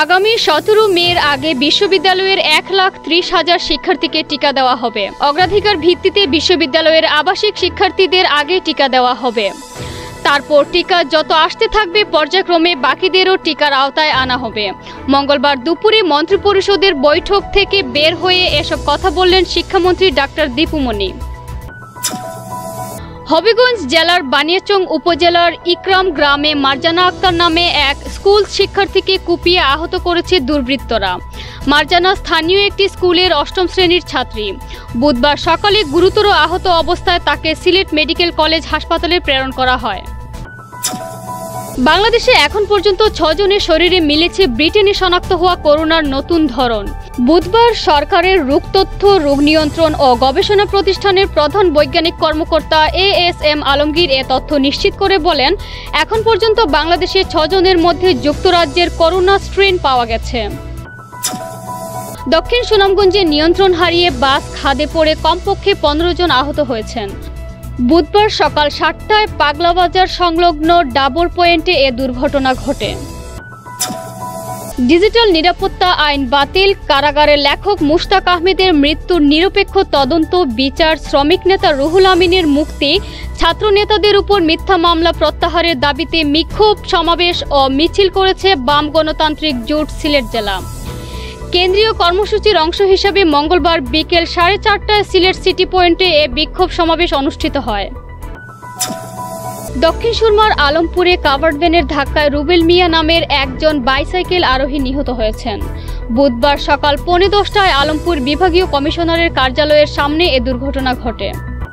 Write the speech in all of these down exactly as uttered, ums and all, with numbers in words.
আগামী সতেরো মের আগে বিশ্ববিদ্যালয়ের এক লাখ ত্রিশ হাজার শিক্ষার্থীকে টিকা দেওয়া হবে। অগ্রাধিকার ভিত্তিতে বিশ্ববিদ্যালয়ের আবাসিক শিক্ষার্থীদের আগে টিকা দেওয়া হবে। তারপর টিকা যত আসতে থাকবে পর্যায়ক্রমে বাকিদেরও টিকার আওতায় আনা হবে। মঙ্গলবার দুপুরে মন্ত্রিপরিষদের বৈঠক থেকে বের হয়ে এসব কথা বললেন শিক্ষামন্ত্রী ডাক্তার দীপু মনি। হবিগঞ্জ জেলার বানিয়াচং উপজেলার ইকরাম গ্রামে মারজানা আক্তার নামে এক স্কুল শিক্ষার্থীকে কুপিয়ে আহত করেছে দুর্বৃত্তরা। মারজানা স্থানীয় একটি স্কুলের অষ্টম শ্রেণীর ছাত্রী। বুধবার সকালে গুরুতর আহত অবস্থায় তাকে সিলেট মেডিকেল কলেজ হাসপাতালে প্রেরণ করা হয়। বাংলাদেশে এখন পর্যন্ত ছজনের শরীরে মিলেছে ব্রিটেনে শনাক্ত হওয়া করোনার নতুন ধরন। বুধবার সরকারের রোগ তথ্য, রোগ নিয়ন্ত্রণ ও গবেষণা প্রতিষ্ঠানের প্রধান বৈজ্ঞানিক কর্মকর্তা এ এস এম আলমগীর এ তথ্য নিশ্চিত করে বলেন, এখন পর্যন্ত বাংলাদেশে ছজনের মধ্যে যুক্তরাজ্যের করোনা স্ট্রেন পাওয়া গেছে। দক্ষিণ সুনামগঞ্জে নিয়ন্ত্রণ হারিয়ে বাস খাদে পড়ে কমপক্ষে পনেরো জন আহত হয়েছেন। বুধবার সকাল সাতটায় পাগলাবাজার সংলগ্ন ডাবর পয়েন্টে এ দুর্ঘটনা ঘটে। ডিজিটাল নিরাপত্তা আইন বাতিল, কারাগারের লেখক মুশতাক আহমেদের মৃত্যুর নিরপেক্ষ তদন্ত, বিচার, শ্রমিক নেতা রুহুল আমিনের মুক্তি, ছাত্র নেতাদের উপর মিথ্যা মামলা প্রত্যাহারের দাবিতে বিক্ষোভ সমাবেশ ও মিছিল করেছে বাম গণতান্ত্রিক জোট সিলেট জেলা। কেন্দ্রীয় কর্মসূচির অংশ হিসাবে মঙ্গলবার বিকেল সাড়ে চারটায় সিলেট সিটি পয়েন্টে এ বিক্ষোভ সমাবেশ অনুষ্ঠিত হয়। দক্ষিণ সুরমার আলমপুরে কাভার্ড ভ্যানের ধাক্কায় রুবেল মিয়া নামের একজন বাইসাইকেল আরোহী নিহত হয়েছেন। বুধবার সকাল পৌনে দশটায় আলমপুর বিভাগীয় কমিশনারের কার্যালয়ের সামনে এ দুর্ঘটনা ঘটে।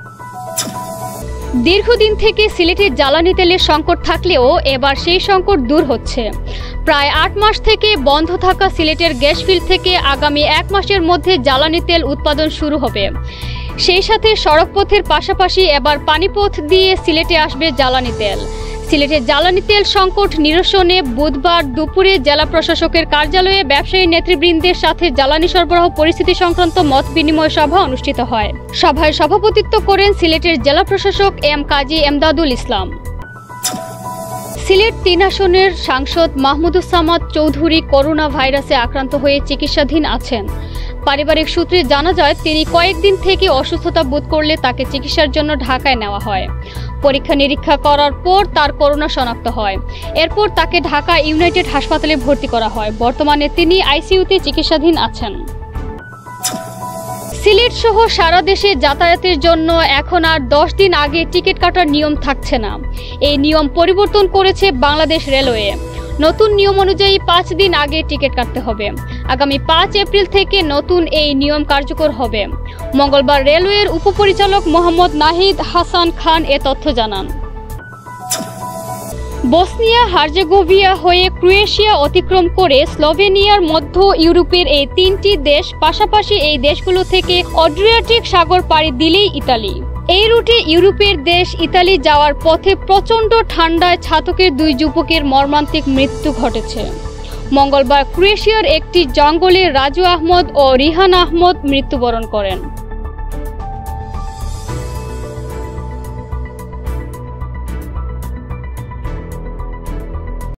দীর্ঘদিন থেকে সিলেটে জ্বালানি তেলের সংকট থাকলেও এবার সেই সংকট দূর হচ্ছে। প্রায় আট মাস থেকে বন্ধ থাকা সিলেটের গ্যাস ফিল্ড থেকে আগামী এক মাসের মধ্যে জ্বালানি তেল উৎপাদন শুরু হবে। সেই সাথে সড়কপথের পাশাপাশি এবার পানিপথ দিয়ে সিলেটে আসবে জ্বালানি তেল। সিলেটে জ্বালানি তেল সংকট নিরসনে বুধবার দুপুরে জেলা প্রশাসকের কার্যালয়ে ব্যবসায়ী নেতৃবৃন্দের সাথে জ্বালানি সরবরাহ পরিস্থিতি সংক্রান্ত মত বিনিময় সভা অনুষ্ঠিত হয়। সভায় সভাপতিত্ব করেন সিলেটের জেলা প্রশাসক এম কাজী এমদাদুল ইসলাম। সিলেট তিন আসনের সাংসদ মাহমুদুজ্জামান চৌধুরী করোনা ভাইরাসে আক্রান্ত হয়ে চিকিৎসাধীন আছেন। পারিবারিক সূত্রে জানা যায়, তিনি কয়েকদিন থেকে অসুস্থতা বোধ করলে তাকে চিকিৎসার জন্য ঢাকায় নেওয়া হয়। পরীক্ষা নিরীক্ষা করার পর তার করোনা শনাক্ত হয়। এরপর তাকে ঢাকা ইউনাইটেড হাসপাতালে ভর্তি করা হয়। বর্তমানে তিনি আইসিইউতে চিকিৎসাধীন আছেন। সিলেট সহ সারা দেশে যাতায়াতের জন্য এখন আর দশ দিন আগে টিকিট কাটার নিয়ম থাকছে না। এই নিয়ম পরিবর্তন করেছে বাংলাদেশ রেলওয়ে। নতুন নিয়ম অনুযায়ী পাঁচ দিন আগে টিকিট কাটতে হবে। আগামী পাঁচ এপ্রিল থেকে নতুন এই নিয়ম কার্যকর হবে। মঙ্গলবার রেলওয়ের উপপরিচালক মোহাম্মদ নাহিদ হাসান খান এ তথ্য জানান। বসনিয়া হার্জেগোভিয়া হয়ে ক্রোয়েশিয়া অতিক্রম করে স্লোভেনিয়ার মধ্য ইউরোপের এই তিনটি দেশ, পাশাপাশি এই দেশগুলো থেকে অ্যাড্রিয়াটিক সাগর পাড়ি দিলেই ইতালি। এই রুটে ইউরোপের দেশ ইতালি যাওয়ার পথে প্রচণ্ড ঠান্ডায় ছাতকের দুই যুবকের মর্মান্তিক মৃত্যু ঘটেছে। মঙ্গলবার ক্রোয়েশিয়ার একটি জঙ্গলে রাজু আহমদ ও রিহান আহমদ মৃত্যুবরণ করেন।